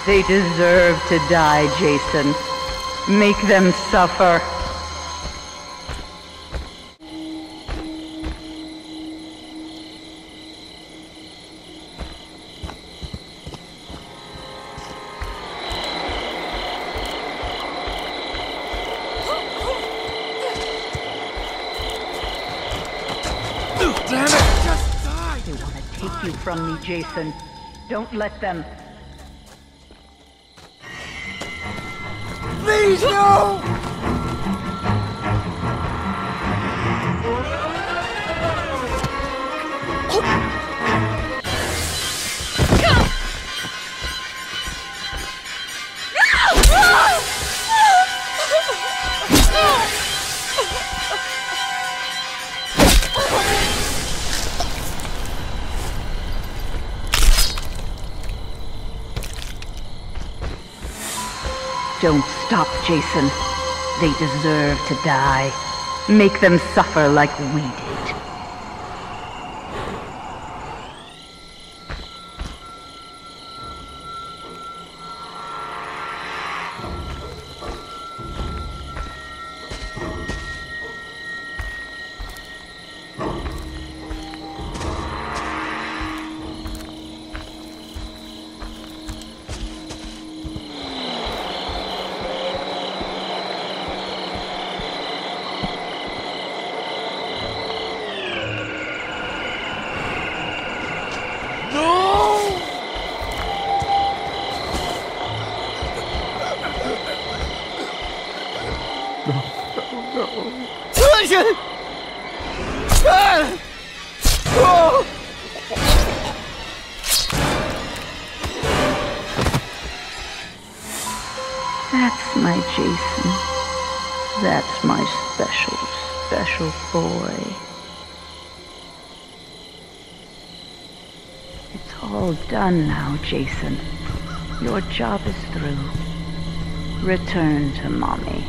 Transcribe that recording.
They deserve to die, Jason. Make them suffer. Damn it! Just die! They want to take you from me, Jason. Don't let them. Please, no! Don't stop, Jason. They deserve to die. Make them suffer like we did. That's my Jason. That's my special, special boy. It's all done now, Jason. Your job is through. Return to Mommy.